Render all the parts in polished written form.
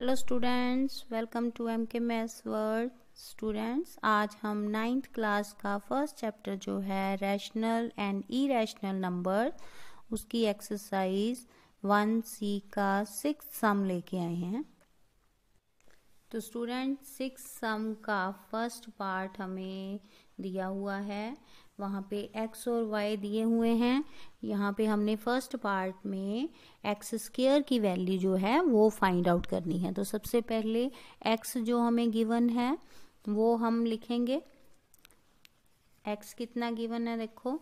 Hello students, welcome to M K maths world. Students, आज हम 9th class का first chapter जो है रैशनल एंड इरैशनल नंबर, उसकी एक्सरसाइज 1C का 6th सम लेके आए हैं। तो स्टूडेंट 6th सम का फर्स्ट पार्ट हमें दिया हुआ है, वहाँ पे x और y दिए हुए हैं। यहाँ पे हमने फर्स्ट पार्ट में x स्क्वायर की वैल्यू जो है वो फाइंड आउट करनी है। तो सबसे पहले x जो हमें गिवन है वो हम लिखेंगे। x कितना गिवन है, देखो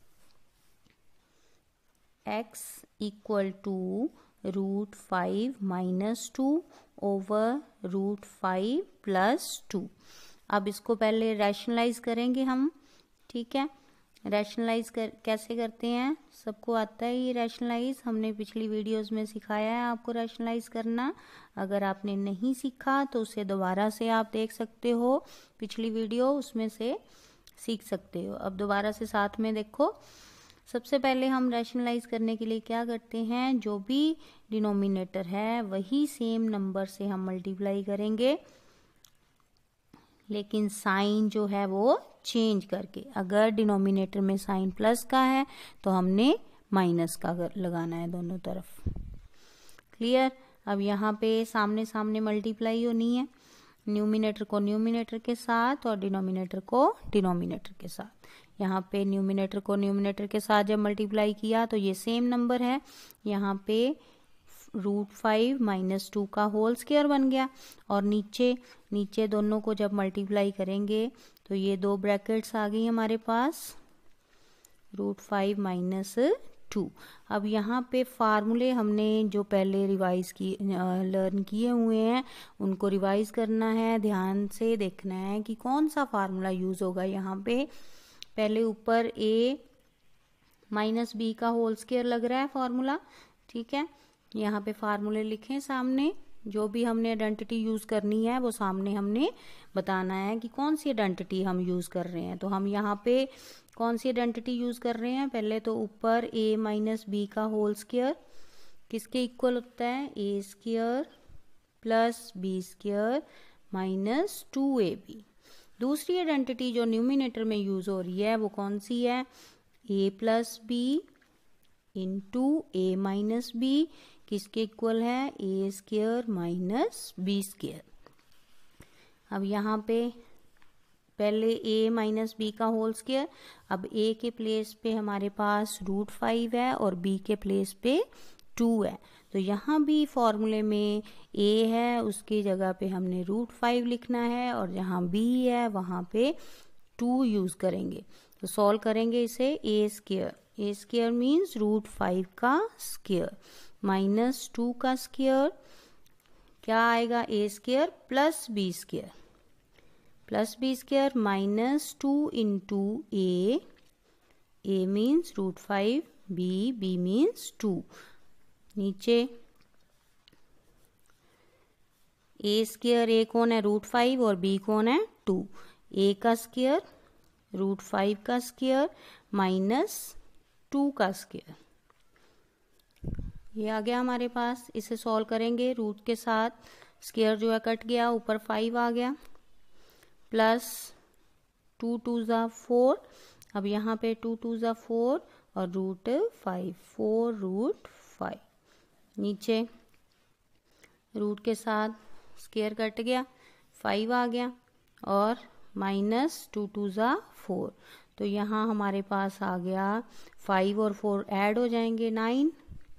x इक्वल टू √5 - 2 ओवर √5 + 2। अब इसको पहले रैशनलाइज करेंगे हम, ठीक है। रैशनलाइज कैसे करते हैं, सबको आता है ये रैशनलाइज, हमने पिछली वीडियोस में सिखाया है आपको रैशनलाइज करना। अगर आपने नहीं सीखा तो उसे दोबारा से आप देख सकते हो, पिछली वीडियो उसमें से सीख सकते हो। अब दोबारा से साथ में देखो। सबसे पहले हम रैशनलाइज करने के लिए क्या करते हैं, जो भी डिनोमिनेटर है वही सेम नंबर से हम मल्टीप्लाई करेंगे, लेकिन साइन जो है वो चेंज करके। अगर डिनोमिनेटर में साइन प्लस का है तो हमने माइनस का लगाना है दोनों तरफ। क्लियर। अब यहाँ पे सामने सामने मल्टीप्लाई होनी है, न्यूमिनेटर को न्यूमिनेटर के साथ और डिनोमिनेटर को डिनोमिनेटर के साथ। यहाँ पे न्यूमिनेटर को न्यूमिनेटर के साथ जब मल्टीप्लाई किया तो ये सेम नंबर है, यहाँ पे √5 - 2 का होल स्क्वायर बन गया। और नीचे दोनों को जब मल्टीप्लाई करेंगे तो ये दो ब्रैकेट्स आ गई हमारे पास, √5 - 2। अब यहाँ पे फार्मूले हमने जो पहले लर्न किए हुए हैं उनको रिवाइज करना है। ध्यान से देखना है कि कौन सा फार्मूला यूज होगा। यहाँ पे पहले ऊपर a - b का होल स्क्वायर लग रहा है फार्मूला, ठीक है। यहाँ पे फार्मूले लिखें सामने, जो भी हमने आइडेंटिटी यूज करनी है वो सामने हमने बताना है कि कौन सी आइडेंटिटी हम यूज कर रहे हैं। तो हम यहाँ पे कौन सी आइडेंटिटी यूज कर रहे हैं, पहले तो ऊपर a - b का होल स्क्वायर किसके इक्वल होता है, a² + b² - 2ab। दूसरी आइडेंटिटी जो न्यूमिनेटर में यूज हो रही है वो कौन सी है, a + b * a - b किसके इक्वल है, a² - b²। अब यहाँ पे पहले a - b का होल स्क्वायर, अब a के प्लेस पे हमारे पास √5 है और b के प्लेस पे 2 है। तो यहाँ भी फॉर्मूले में a है उसकी जगह पे हमने √5 लिखना है, और जहाँ b है वहाँ पे 2 यूज करेंगे। तो सॉल्व करेंगे इसे, a² मीन्स √5 का स्क्वायर -2 का स्क्वायर, क्या आएगा, a² + b² -2 × a means √5, b means 2। नीचे a² कौन है, √5 और b कौन है, 2। a का स्क्वायर √5 का स्क्वायर -2 का स्क्वायर, ये आ गया हमारे पास। इसे सॉल्व करेंगे, रूट के साथ स्क्वायर जो है कट गया, ऊपर 5 आ गया, प्लस 2 × 2 = 4। अब यहाँ पे 2 × 2 = 4 और √5, 4√5। नीचे रूट के साथ स्क्वायर कट गया, 5 आ गया, और -2 × 2 = 4। तो यहाँ हमारे पास आ गया 5 और 4 ऐड हो जाएंगे 9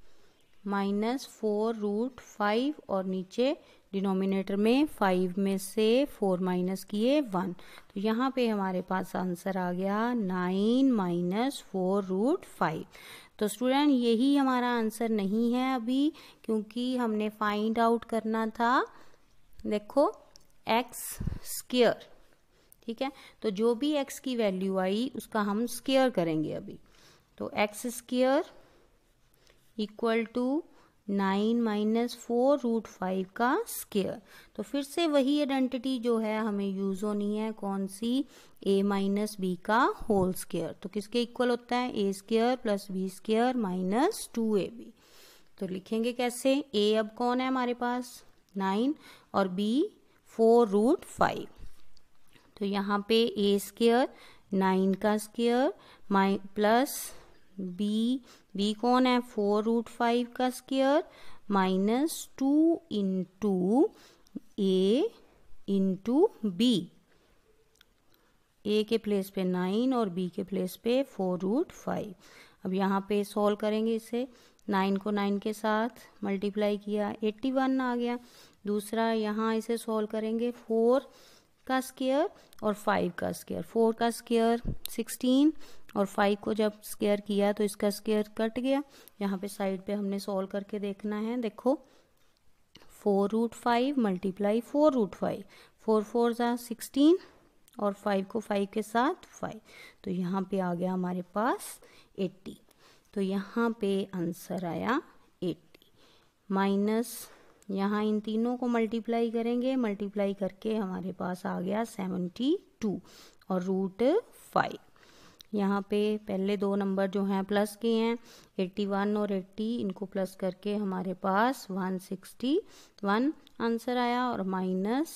-4√5, और नीचे डिनोमिनेटर में 5 में से 4 माइनस किए 1। तो यहाँ पे हमारे पास आंसर आ गया 9 - 4√5। तो स्टूडेंट यही हमारा आंसर नहीं है अभी, क्योंकि हमने फाइंड आउट करना था, देखो x², ठीक है। तो जो भी x की वैल्यू आई उसका हम स्क्वायर करेंगे अभी। तो x² इक्वल टू 9 - 4√5 का स्क्वायर। तो फिर से वही आइडेंटिटी जो है हमें यूज होनी है, कौन सी, a - b का होल स्क्वायर। तो किसके इक्वल होता है, a² + b² - 2ab। तो लिखेंगे कैसे, a अब कौन है हमारे पास, 9 और b 4√5। तो यहाँ पे a स्क्वायर 9 का स्क्वायर प्लस b कौन है 4√5 का square minus 2 into a into b। a के प्लेस पे 9 और b के प्लेस पे 4√5। अब यहाँ पे सॉल्व करेंगे इसे, 9 को 9 के साथ मल्टीप्लाई किया 81 आ गया। दूसरा यहाँ इसे सॉल्व करेंगे 4 का स्क्वायर और 5 का स्क्वायर। 4 का स्क्वायर 16 और 5 को जब स्क्वायर किया तो इसका स्क्वायर कट गया। यहाँ पे साइड पे हमने सॉल्व करके देखना है। देखो 4√5 मल्टीप्लाई 4√5, 4 4 जा 16 और 5 को 5 के साथ 5, तो यहाँ पे आ गया हमारे पास 80। तो यहाँ पे आंसर आया 80 माइनस यहाँ इन तीनों को मल्टीप्लाई करेंगे, मल्टीप्लाई करके हमारे पास आ गया 72 और √5। यहाँ पे पहले दो नंबर जो हैं प्लस के हैं 81 और 80, इनको प्लस करके हमारे पास 161 आंसर आया और माइनस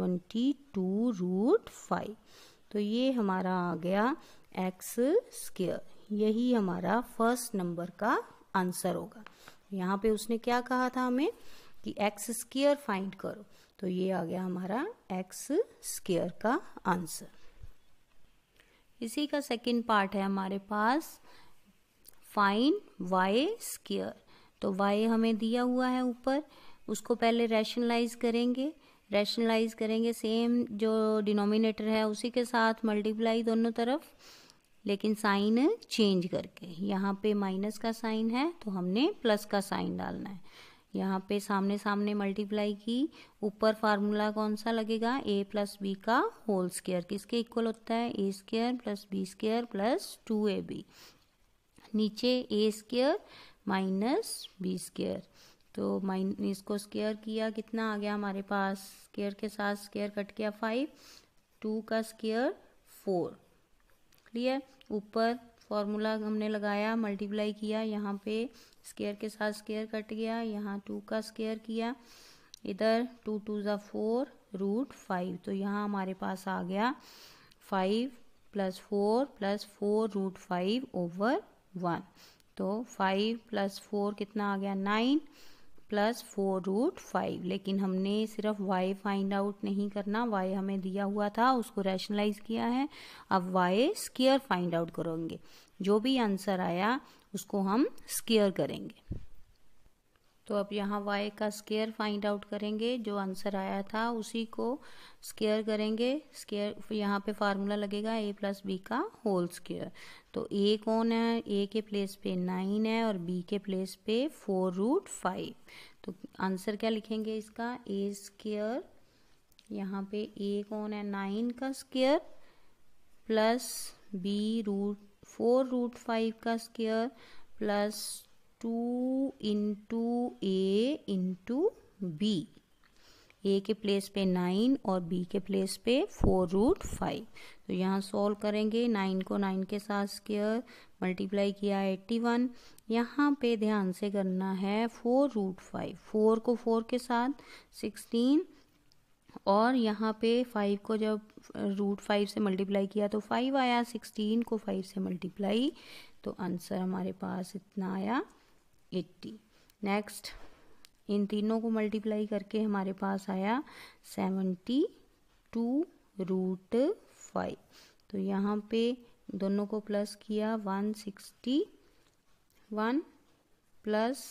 72√5। तो ये हमारा आ गया एक्स स्क्वायर। यही हमारा फर्स्ट नंबर का आंसर होगा। यहाँ पे उसने क्या कहा था हमें कि एक्स स्क्वायर फाइंड करो, तो ये आ गया हमारा एक्स स्क्वायर का आंसर। इसी का सेकंड पार्ट है हमारे पास फाइंड वाई स्क्वायर। तो वाई हमें दिया हुआ है ऊपर, उसको पहले रैशनलाइज करेंगे सेम जो डिनोमिनेटर है उसी के साथ मल्टीप्लाई दोनों तरफ, लेकिन साइन चेंज करके। यहाँ पे माइनस का साइन है तो हमने प्लस का साइन डालना है। यहाँ पे सामने सामने मल्टीप्लाई की, ऊपर फार्मूला कौन सा लगेगा a प्लस बी का होल स्क्वायर, किसके इक्वल होता है a square plus B square plus 2ab। नीचे a square minus B square, तो इसको स्क्वायर किया, कितना आ गया हमारे पास, स्क्वायर के साथ स्क्वायर कट गया 5, 2 का स्क्वायर 4। क्लियर। ऊपर फॉर्मूला हमने लगाया, मल्टीप्लाई किया, यहाँ पे स्क्वायर के साथ स्क्वायर कट गया, यहाँ 2 का स्क्वायर किया, इधर 2 2 जा 4 √5। तो यहाँ हमारे पास आ गया 5 + 4 + 4√5 ओवर 1। तो 5 + 4 कितना आ गया 9 + 4√5। लेकिन हमने सिर्फ y फाइंड आउट नहीं करना, y हमें दिया हुआ था उसको रैशनलाइज किया है। अब y स्क्वायर फाइंड आउट करेंगे, जो भी आंसर आया उसको हम स्क्वायर करेंगे। तो अब यहाँ y का स्क्वायर फाइंड आउट करेंगे, जो आंसर आया था उसी को स्क्वायर करेंगे। स्क्वायर यहाँ पे फार्मूला लगेगा a प्लस बी का होल स्क्वायर। तो a कौन है, a के प्लेस पे 9 है और b के प्लेस पे 4√5। तो आंसर क्या लिखेंगे इसका, a स्क्वायर, यहाँ पे a कौन है 9 का स्क्वायर प्लस b 4√5 का square plus 2 into a into b। a के प्लेस पे 9 और b के प्लेस पे 4√5। तो यहाँ सॉल्व करेंगे, 9 को 9 के साथ स्क्वायर मल्टीप्लाई किया 81। यहाँ पे ध्यान से करना है 4√5, 4 को 4 के साथ 16 और यहाँ पे 5 को जब √5 से मल्टीप्लाई किया तो 5 आया, 16 को 5 से मल्टीप्लाई, तो आंसर हमारे पास इतना आया 80। नेक्स्ट इन तीनों को मल्टीप्लाई करके हमारे पास आया 72√5। तो यहाँ पे दोनों को प्लस किया 161 प्लस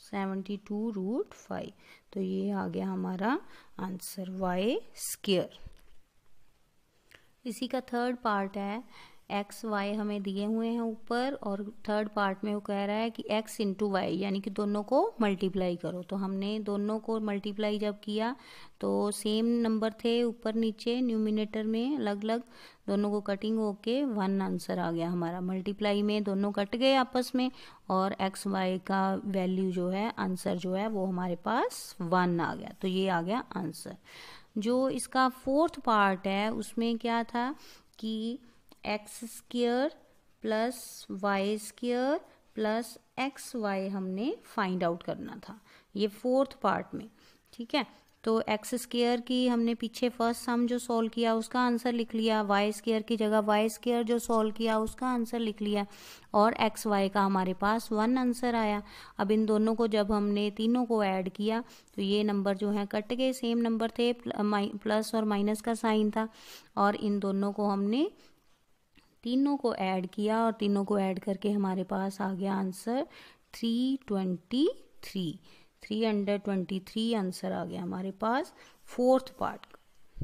72√5। तो ये आ गया हमारा आंसर y स्क्वायर। इसी का थर्ड पार्ट है एक्स वाई हमें दिए हुए हैं ऊपर, और थर्ड पार्ट में वो कह रहा है कि x इंटू वाई, यानी कि दोनों को मल्टीप्लाई करो। तो हमने दोनों को मल्टीप्लाई जब किया तो सेम नंबर थे ऊपर नीचे न्यूमिनेटर में अलग अलग, दोनों को कटिंग होके 1 आंसर आ गया हमारा। मल्टीप्लाई में दोनों कट गए आपस में और एक्स वाई का वैल्यू जो है, आंसर जो है वो हमारे पास 1 आ गया। तो ये आ गया आंसर। जो इसका फोर्थ पार्ट है उसमें क्या था कि X square plus Y square plus X Y हमने फाइंड आउट करना था, ये फोर्थ पार्ट में। ठीक है, तो एक्स स्क्वायर की हमने पीछे फर्स्ट सम जो सॉल्व किया उसका आंसर लिख लिया, वाई स्क्वायर की जगह वाई स्क्वायर जो सॉल्व किया उसका आंसर लिख लिया, और एक्स वाई का हमारे पास 1 आंसर आया। अब इन दोनों को जब हमने तीनों को ऐड किया तो ये नंबर जो है कट गए, सेम नंबर थे, प्लस और माइनस का साइन था, और इन दोनों को हमने तीनों को ऐड किया और तीनों को ऐड करके हमारे पास आ गया आंसर 323 आंसर आ गया हमारे पास फोर्थ पार्ट का।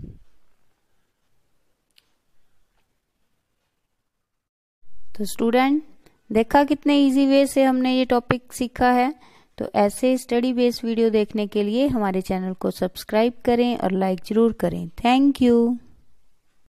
तो स्टूडेंट देखा कितने इजी वे से हमने ये टॉपिक सीखा है। तो ऐसे स्टडी बेस्ड वीडियो देखने के लिए हमारे चैनल को सब्सक्राइब करें और लाइक जरूर करें। Thank you.